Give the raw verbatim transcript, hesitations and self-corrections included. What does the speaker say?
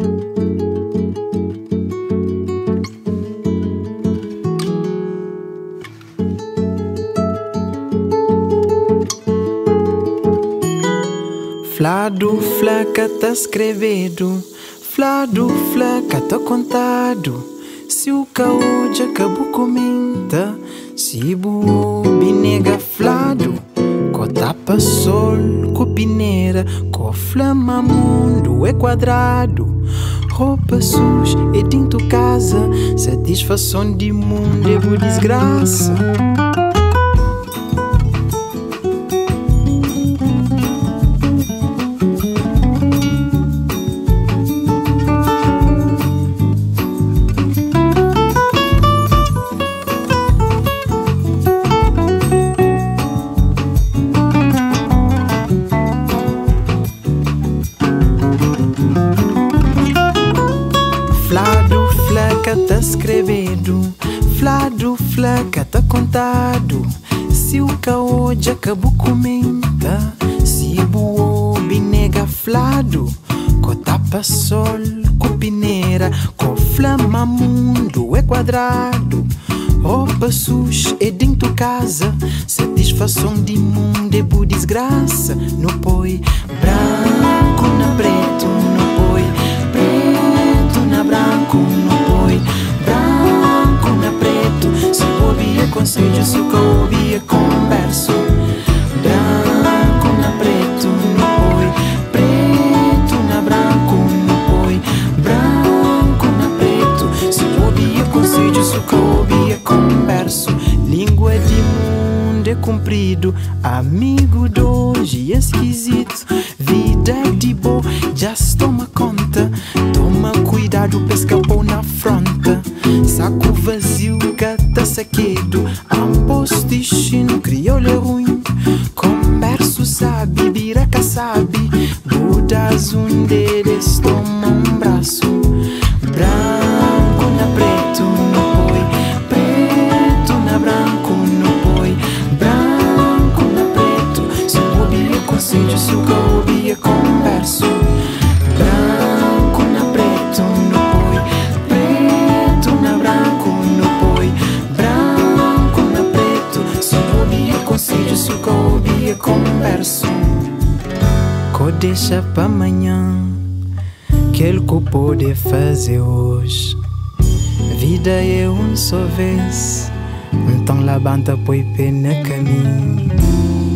Flado, flaca, tá escrevido. Flado, flaca, tá contado. Se o caô já acabou comenta. Se boa binega flado. Co tapa sol, co pineira. Co flama mundo é quadrado. Roupa suja é dentro casa. Satisfação de mundo é boa desgraça. Flado, flaca, tá escrevido. Flado, flaca, tá contado. Se o caô já acabou comenta. Se boa binega flado. Co tapa sol, co pineira. Co flama mundo é quadrado. Roupa suja é dentro casa. Satisfação de mundo é boa desgraça. No põe branco na preto. No põe preto na branco. No põe branco na preto. Se ouvia conselho, se o que ouvia converso. Branco na preto. No põe preto na branco. No põe branco na preto. Se ouvia conselho, se o que ouvia converso. Língua de mundo é comprido. Amigo de hoje é esquisito. Vida de boa, já se toma conta. Toma cuidado, pesca pão na fronta. Saco vazio, gata saquedo. Ambos destino, crioulo é ruim. Converso sabe, biraca sabe. Budas um deles toma um braço. Branco na preto, no põe preto na branco, no põe branco na preto. Se eu ouvia conselho, se eu ouvia converso. Branco na preto, no põe preto na branco, no põe branco na preto. Se eu ouvia conselho, se eu ouvia converso. Co deixa pra amanhã, que ele pode fazer hoje. Vida é um só vez, então levanta põe pé no caminho.